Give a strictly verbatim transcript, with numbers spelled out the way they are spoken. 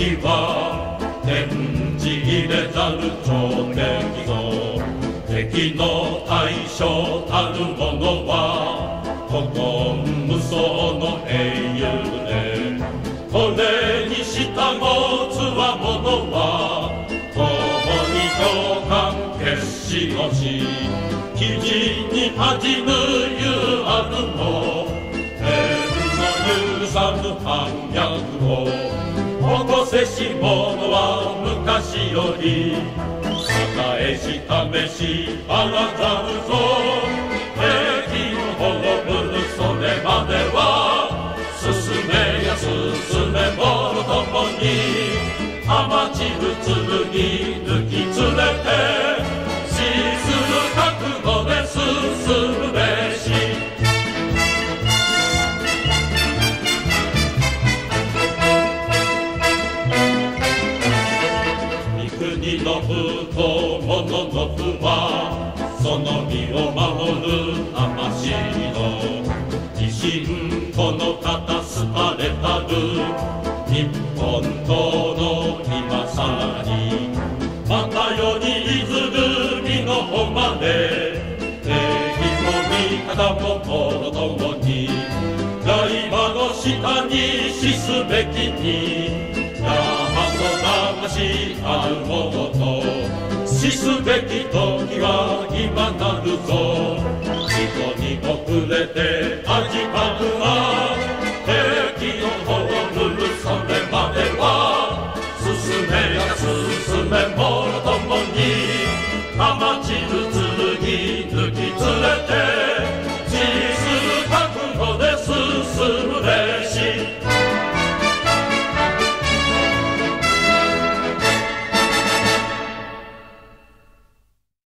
敵は天地入れざる超敵ぞ。敵の大将たる者は古今無双の英雄で、これに従うつわものは共に共感決死をし、記事に恥ぬゆあるも天の許さぬ反逆を起こせし者は昔より栄えし試しあらざるぞ。敵を滅ぶそれまでは進めや進め者ともに甘ちる剣抜き連れて死する覚悟で進むべし。三国の武と物の不はその身を守る魂の自信この方すかれたる日本党の今さらにまた世にいずる身の誉れ、敵も味方も心ともに刃の下に死すべきに大和魂あるものと死すべき時は今なるぞ。人に遅れて味わうは敵を滅ぶそれまでは進めや進め者ともに甘ちる剣抜き